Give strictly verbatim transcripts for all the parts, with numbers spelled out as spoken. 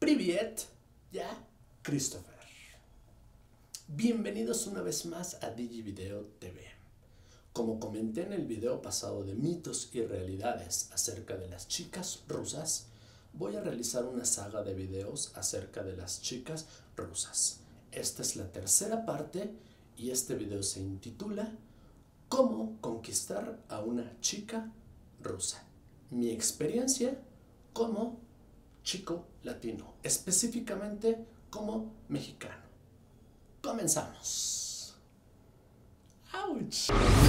Привет, ya, Christopher. Bienvenidos una vez más a DigiVideo T V. Como comenté en el video pasado de mitos y realidades acerca de las chicas rusas, voy a realizar una saga de videos acerca de las chicas rusas. Esta es la tercera parte y este video se intitula ¿Cómo conquistar a una chica rusa? Mi experiencia como chico latino, específicamente como mexicano. Comenzamos. ¡Auch!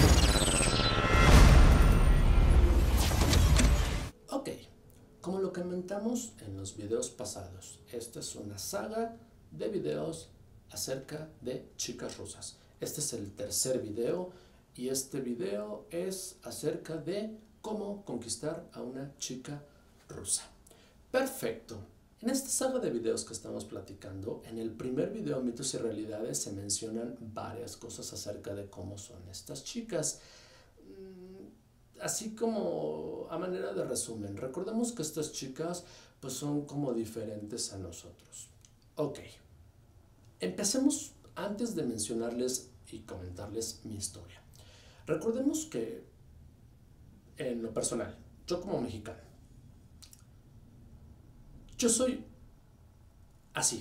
Ok, como lo comentamos en los videos pasados, esta es una saga de videos acerca de chicas rusas. Este es el tercer video y este video es acerca de cómo conquistar a una chica rusa. Perfecto. En esta saga de videos que estamos platicando, en el primer video mitos y realidades se mencionan varias cosas acerca de cómo son estas chicas. Así como a manera de resumen, recordemos que estas chicas pues son como diferentes a nosotros. Ok, empecemos antes de mencionarles y comentarles mi historia. Recordemos que en lo personal, yo como mexicano, yo soy así,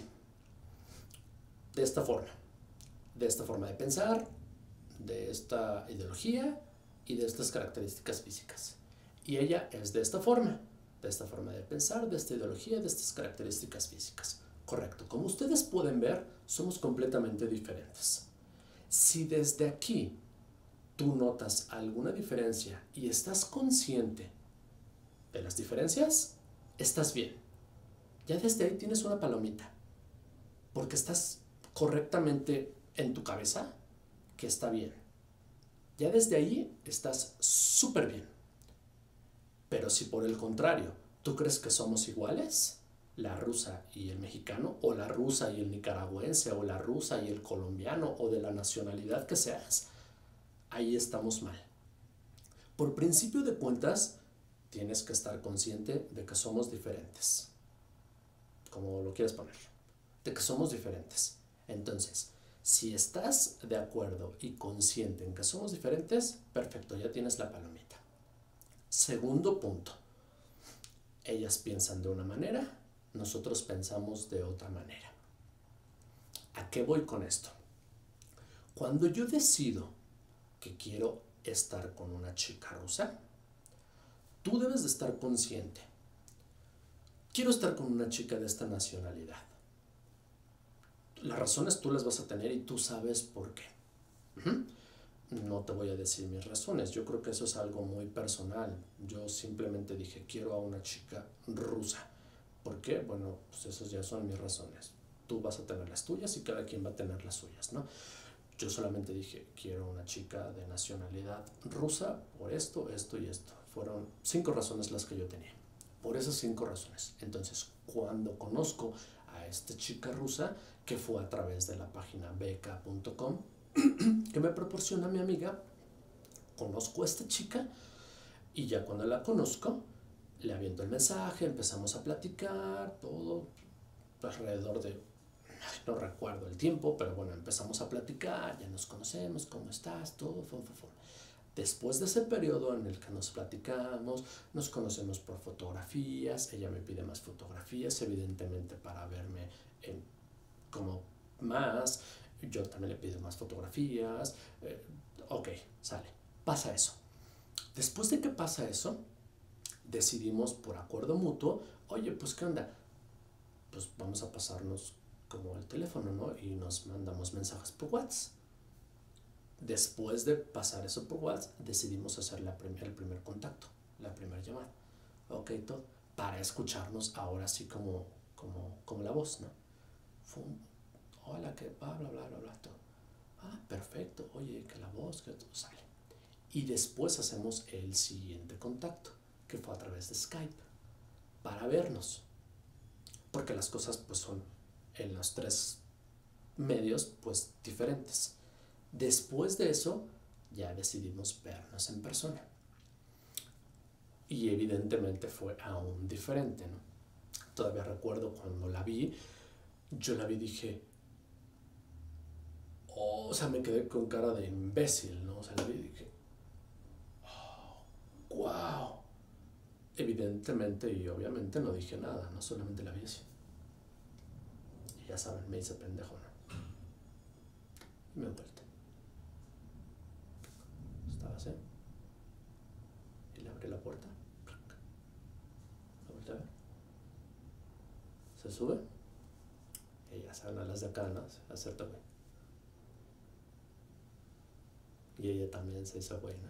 de esta forma, de esta forma de pensar, de esta ideología y de estas características físicas. Y ella es de esta forma, de esta forma de pensar, de esta ideología, de estas características físicas. Correcto, como ustedes pueden ver, somos completamente diferentes. Si desde aquí tú notas alguna diferencia y estás consciente de las diferencias, estás bien. Ya desde ahí tienes una palomita, porque estás correctamente en tu cabeza que está bien. Ya desde ahí estás súper bien. Pero si por el contrario tú crees que somos iguales, la rusa y el mexicano, o la rusa y el nicaragüense, o la rusa y el colombiano, o de la nacionalidad que seas, ahí estamos mal. Por principio de cuentas, tienes que estar consciente de que somos diferentes. Como lo quieras poner, de que somos diferentes. Entonces, si estás de acuerdo y consciente en que somos diferentes, perfecto, ya tienes la palomita. Segundo punto, ellas piensan de una manera, nosotros pensamos de otra manera. ¿A qué voy con esto? Cuando yo decido que quiero estar con una chica rusa, tú debes de estar consciente. Quiero estar con una chica de esta nacionalidad. Las razones tú las vas a tener y tú sabes por qué. Uh-huh. No te voy a decir mis razones, yo creo que eso es algo muy personal. Yo simplemente dije, quiero a una chica rusa. ¿Por qué? Bueno, pues esas ya son mis razones. Tú vas a tener las tuyas y cada quien va a tener las suyas, ¿no? Yo solamente dije, quiero una chica de nacionalidad rusa por esto, esto y esto. Fueron cinco razones las que yo tenía. Por esas cinco razones. Entonces, cuando conozco a esta chica rusa, que fue a través de la página beca punto com, que me proporciona mi amiga, conozco a esta chica y ya cuando la conozco, le aviento el mensaje, empezamos a platicar, todo alrededor de, no recuerdo el tiempo, pero bueno, empezamos a platicar, ya nos conocemos, ¿cómo estás? Todo, fue, fue, fue. Después de ese periodo en el que nos platicamos, nos conocemos por fotografías, ella me pide más fotografías, evidentemente para verme en, como más, yo también le pido más fotografías, eh, ok, sale, pasa eso. Después de que pasa eso, decidimos por acuerdo mutuo, oye, pues ¿qué onda? Pues vamos a pasarnos como el teléfono, ¿no? Y nos mandamos mensajes por WhatsApp. Después de pasar eso por WhatsApp, decidimos hacer la prim el primer contacto, la primera llamada. Ok, todo. Para escucharnos ahora sí como, como, como la voz, ¿no? Fum, hola, que bla, bla, bla, bla, bla, todo. Ah, perfecto. Oye, que la voz, que todo sale. Y después hacemos el siguiente contacto, que fue a través de Skype, para vernos. Porque las cosas, pues, son en los tres medios, pues, diferentes. Después de eso, ya decidimos vernos en persona. Y evidentemente fue aún diferente, ¿no? Todavía recuerdo cuando la vi, yo la vi y dije, oh, o sea, me quedé con cara de imbécil, ¿no? O sea, la vi y dije, wow. Evidentemente y obviamente no dije nada, no solamente la vi así. Y ya saben, me hice pendejo, ¿no? Y me volteé. Estaba así. Y le abrí la puerta. La volteé a ver. Se sube. Y ya saben, a las de acá, ¿no? Hacerte güey. Y ella también se hizo güey, ¿no?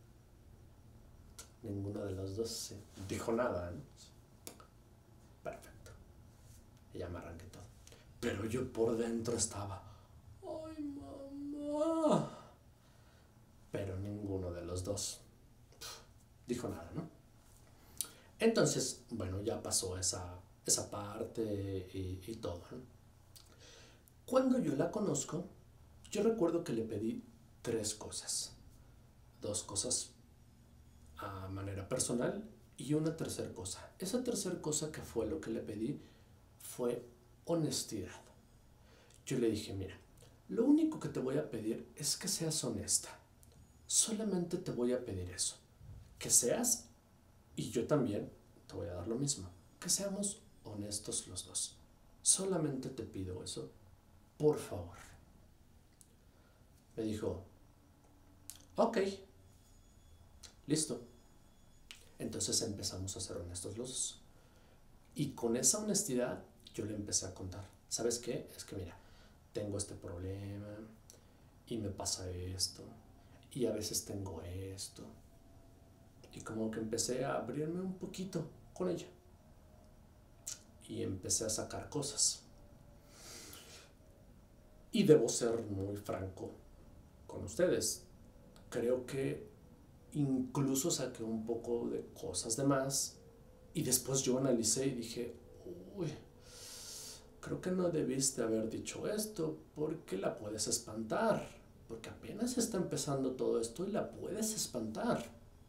Ninguno de los dos sí, dijo nada, ¿no? Perfecto. Y ya me arranqué todo. Pero yo por dentro estaba, ¡ay, mamá! Pero ninguno de los dos dijo nada, ¿no? Entonces, bueno, ya pasó esa, esa parte y, y todo, ¿no? Cuando yo la conozco, yo recuerdo que le pedí tres cosas. Dos cosas a manera personal y una tercera cosa. Esa tercera cosa que fue lo que le pedí fue honestidad. Yo le dije, mira, lo único que te voy a pedir es que seas honesta. Solamente te voy a pedir eso. Que seas, y yo también te voy a dar lo mismo, que seamos honestos los dos. Solamente te pido eso, por favor. Me dijo, ok, listo. Entonces empezamos a ser honestos los dos. Y con esa honestidad yo le empecé a contar. ¿Sabes qué? Es que mira, tengo este problema y me pasa esto y a veces tengo esto. Y como que empecé a abrirme un poquito con ella. Y empecé a sacar cosas. Y debo ser muy franco con ustedes. Creo que incluso saqué un poco de cosas de más y después yo analicé y dije, uy, creo que no debiste haber dicho esto porque la puedes espantar, porque apenas está empezando todo esto y la puedes espantar.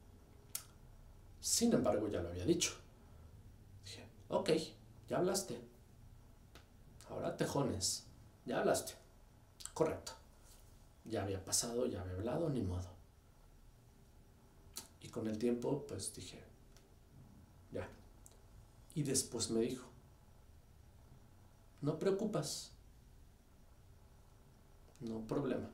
Sin embargo, ya lo había dicho. Dije, ok, ya hablaste. Ahora tejones, ya hablaste. Correcto. Ya había pasado, ya había hablado, ni modo. Y con el tiempo, pues dije, ya. Y después me dijo, no preocupas, no problema.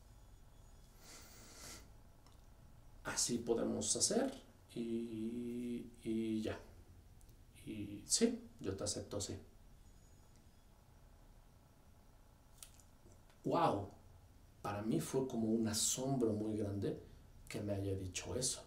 Así podemos hacer y, y ya. Y sí, yo te acepto, sí. Wow, para mí fue como un asombro muy grande que me haya dicho eso.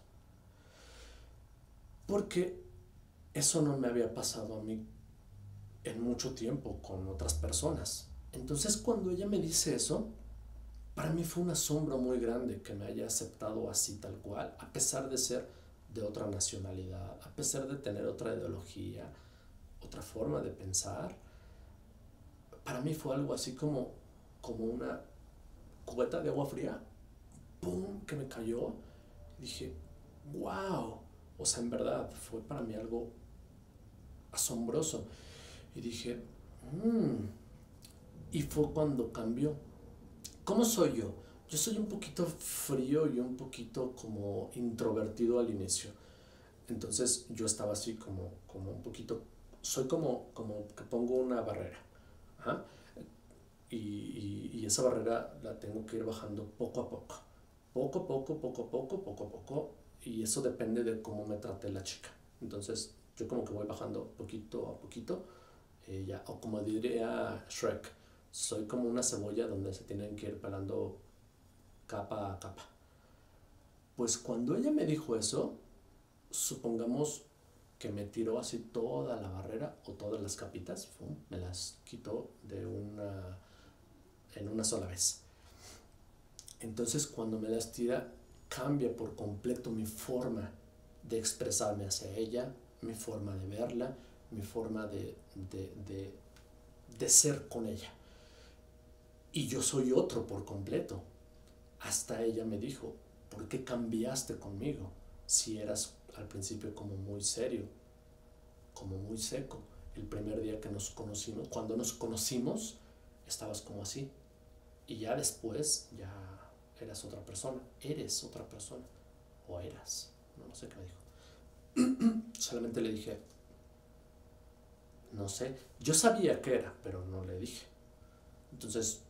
Porque eso no me había pasado a mí en mucho tiempo con otras personas. Entonces cuando ella me dice eso, para mí fue un asombro muy grande que me haya aceptado así tal cual, a pesar de ser de otra nacionalidad, a pesar de tener otra ideología, otra forma de pensar. Para mí fue algo así como, como una cubeta de agua fría, ¡pum!, que me cayó. Y dije, wow, o sea, en verdad fue para mí algo asombroso. Y dije, mmm. Y fue cuando cambió. ¿Cómo soy yo? Yo soy un poquito frío y un poquito como introvertido al inicio. Entonces yo estaba así como, como un poquito, soy como, como que pongo una barrera. ¿Ah? Y, y, y esa barrera la tengo que ir bajando poco a poco. Poco a poco, poco a poco, poco a poco. Y eso depende de cómo me trate la chica. Entonces yo como que voy bajando poquito a poquito. Eh, ya, o como diría Shrek, soy como una cebolla donde se tienen que ir pelando capa a capa. Pues cuando ella me dijo eso, supongamos que me tiró así toda la barrera o todas las capitas, ¡fum!, me las quitó de una, en una sola vez. Entonces cuando me las tira, cambia por completo mi forma de expresarme hacia ella, mi forma de verla, mi forma de, de, de, de ser con ella. Y yo soy otro por completo. Hasta ella me dijo, ¿por qué cambiaste conmigo? Si eras al principio como muy serio, como muy seco. el primer día que nos conocimos, cuando nos conocimos, estabas como así. Y ya después, ya eras otra persona, eres otra persona, o eras, no, no sé qué me dijo. Solamente le dije, no sé, yo sabía qué era, pero no le dije. Entonces,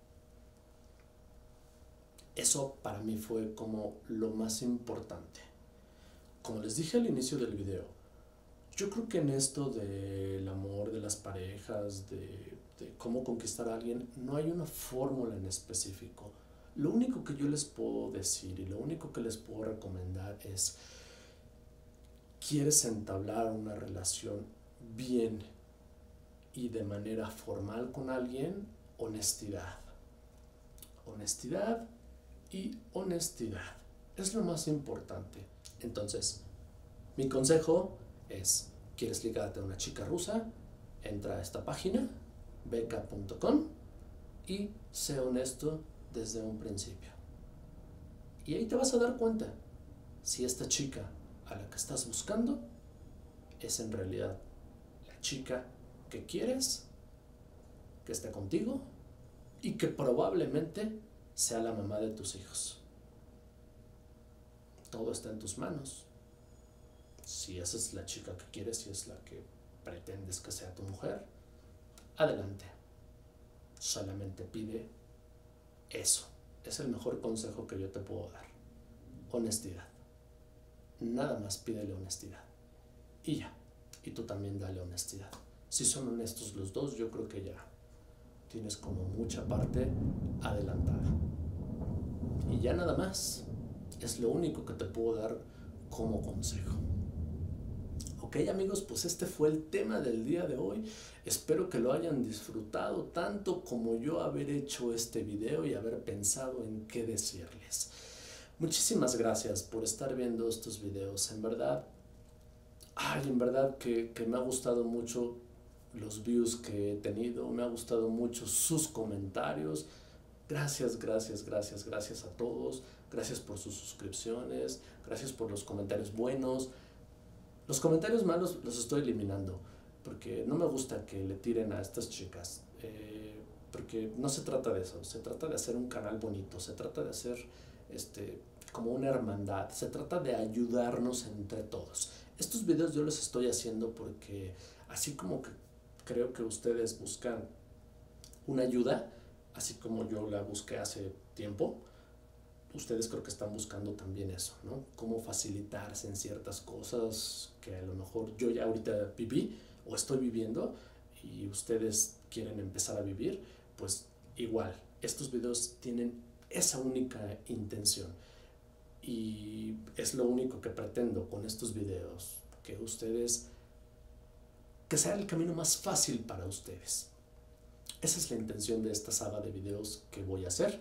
eso para mí fue como lo más importante. Como les dije al inicio del video, yo creo que en esto del amor, de las parejas, de, de cómo conquistar a alguien, no hay una fórmula en específico. Lo único que yo les puedo decir y lo único que les puedo recomendar es, ¿quieres entablar una relación bien y de manera formal con alguien? Honestidad. Honestidad y honestidad. Es lo más importante. Entonces, mi consejo es, ¿quieres ligarte a una chica rusa? Entra a esta página, beca punto com, y sé honesto desde un principio. Y ahí te vas a dar cuenta si esta chica a la que estás buscando es en realidad la chica que quieres, que esté contigo y que probablemente sea la mamá de tus hijos. Todo está en tus manos. Si esa es la chica que quieres, si es la que pretendes que sea tu mujer, adelante. Solamente pide eso. Es el mejor consejo que yo te puedo dar. Honestidad. Nada más pídele honestidad. Y ya. Y tú también dale honestidad. Si son honestos los dos, yo creo que ya tienes como mucha parte adelantada. Y ya nada más. Es lo único que te puedo dar como consejo. Ok, amigos, pues este fue el tema del día de hoy. Espero que lo hayan disfrutado tanto como yo haber hecho este video y haber pensado en qué decirles. Muchísimas gracias por estar viendo estos videos. En verdad, ay, en verdad que, que me ha gustado mucho los views que he tenido. Me ha gustado mucho sus comentarios. Gracias, gracias, gracias, gracias a todos. Gracias por sus suscripciones. Gracias por los comentarios buenos. Los comentarios malos los estoy eliminando porque no me gusta que le tiren a estas chicas. Eh, porque no se trata de eso. Se trata de hacer un canal bonito. Se trata de hacer este, como una hermandad. Se trata de ayudarnos entre todos. Estos videos yo los estoy haciendo porque así como que creo que ustedes buscan una ayuda, así como yo la busqué hace tiempo, ustedes creo que están buscando también eso, ¿no? Cómo facilitarse en ciertas cosas que a lo mejor yo ya ahorita viví o estoy viviendo y ustedes quieren empezar a vivir, pues igual, estos videos tienen esa única intención y es lo único que pretendo con estos videos, que ustedes, que sea el camino más fácil para ustedes. Esa es la intención de esta saga de videos que voy a hacer.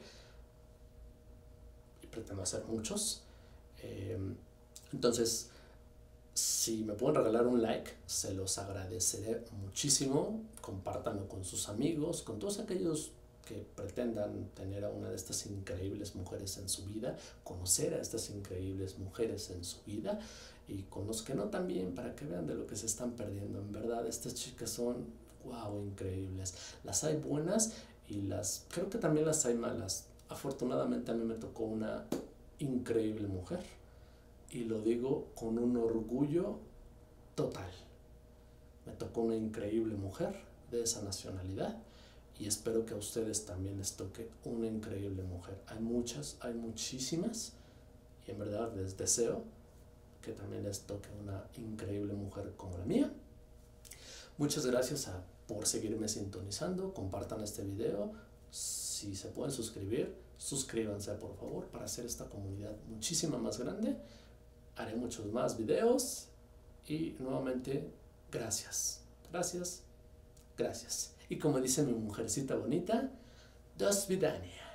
Pretendo hacer muchos. Eh, entonces, si me pueden regalar un like, se los agradeceré muchísimo. Compártanlo con sus amigos, con todos aquellos que pretendan tener a una de estas increíbles mujeres en su vida, conocer a estas increíbles mujeres en su vida, y con los que no también, para que vean de lo que se están perdiendo. En verdad, estas chicas son, wow, increíbles. Las hay buenas y las, creo que también las hay malas. Afortunadamente a mí me tocó una increíble mujer y lo digo con un orgullo total. Me tocó una increíble mujer de esa nacionalidad y espero que a ustedes también les toque una increíble mujer. Hay muchas, hay muchísimas y en verdad les deseo que también les toque una increíble mujer como la mía. Muchas gracias a, por seguirme sintonizando. Compartan este video. Si se pueden suscribir, suscríbanse por favor para hacer esta comunidad muchísimo más grande. Haré muchos más videos y nuevamente gracias, gracias, gracias. Y como dice mi mujercita bonita, до свидания.